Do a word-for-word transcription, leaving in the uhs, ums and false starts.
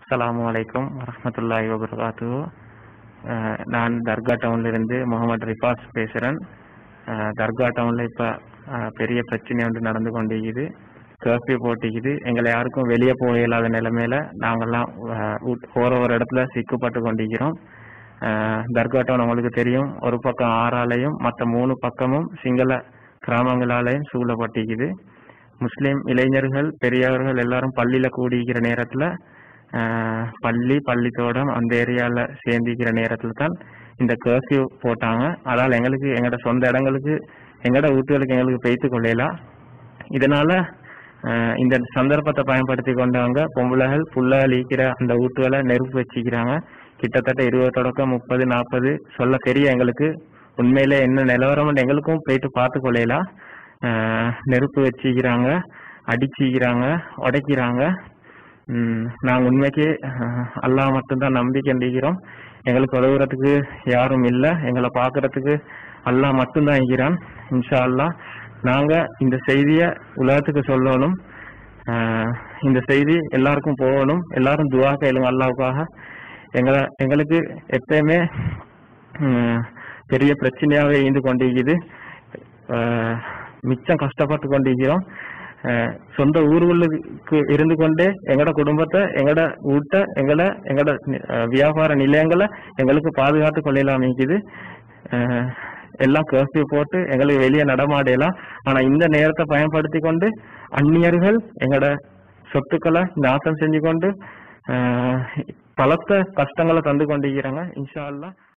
அஸ்ஸலாமு அலைக்கும் வரஹ்மத்துல்லாஹி வபரகாத்துஹு. அஹ் நான் தர்கா டவுன்லேருந்து முகமது ரிஃபாஸ் பேசுகிறேன். தர்கா டவுனில் இப்போ பெரிய பிரச்சனை ஒன்று நடந்து கொண்டிருக்குது. கர்ஃப்யூ போட்டிக்குது. எங்களை யாருக்கும் வெளியே போக இயலாத நிலைமையில நாங்கள்லாம் போகிற ஒரு இடத்துல சிக்கப்பட்டு கொண்டிருக்கிறோம். அஹ் தர்கா டவுன் உங்களுக்கு தெரியும், ஒரு பக்கம் ஆறாலையும் மற்ற மூணு பக்கமும் சிங்கள கிராமங்களாலையும் சூழப்பட்டிக்குது. முஸ்லீம் இளைஞர்கள் பெரியவர்கள் எல்லாரும் பள்ளியில் கூடிக்கிற நேரத்தில் பள்ளி பள்ளித்தோடம் அந்த ஏரியாவில் சேர்ந்திக்கிற நேரத்தில் தான் இந்த கர்ஃப்யூ போட்டாங்க. அதால் எங்களுக்கு எங்களோட சொந்த இடங்களுக்கு எங்களோட வீட்டுகளுக்கு எங்களுக்கு பெய்த்து கொள்ளலாம். இதனால இந்த சந்தர்ப்பத்தை பயன்படுத்தி கொண்டவங்க பொம்பளைகள் புள்ளகள் ஈக்கிற அந்த வீட்டுகளை நெருப்பு வச்சுக்கிறாங்க. கிட்டத்தட்ட இருபது தொடக்கம் முப்பது நாற்பது சொல்ல தெரிய எங்களுக்கு உண்மையிலே என்ன நிலவரம் எங்களுக்கும் போயிட்டு பார்த்து கொள்ளலாம். நெருப்பு வச்சுக்கிறாங்க, அடிச்சுக்கிறாங்க, உடைக்கிறாங்க. நாங்கள் உண்மைக்கு அல்லாஹ் மட்டும்தான் நம்பிக்கை இருக்கிறோம். எங்களுக்கு உதவுறதுக்கு யாரும் இல்லை. எங்களை பார்க்கறதுக்கு அல்லாஹ் மட்டும்தான் இருக்கிறான். இன்ஷா அல்லாஹ் நாங்கள் இந்த செய்தியை உலகத்துக்கு சொல்லணும். இந்த செய்தி எல்லாருக்கும் போகணும். எல்லாரும் துவா கேளுங்க அல்லாவுக்காக. எங்களை எங்களுக்கு எப்பயுமே பெரிய பிரச்சனையாகவே இருந்து கொண்டிருக்குது. மிச்சம் கஷ்டப்பட்டு கொண்டிருக்கிறோம். சொந்த ஊர்களுக்கு இருந்து கொண்டே எங்களோட குடும்பத்தை, எங்களோட வீட்டை, எங்களை எங்களோட வியாபார நிலையங்களை எங்களுக்கு பாதுகாத்து கொள்ளலாம் இருக்குது. எல்லாம் கர்ஃப்யூ போட்டு எங்களுக்கு வெளியே நடமாடலாம். ஆனா இந்த நேரத்தை பயன்படுத்தி கொண்டு அந்நியர்கள் எங்களோட சொத்துக்களை நாசம் செஞ்சு கொண்டு பலத்த கஷ்டங்களை தந்து கொண்டிருக்கிறாங்க. இன்ஷா அல்லாஹ்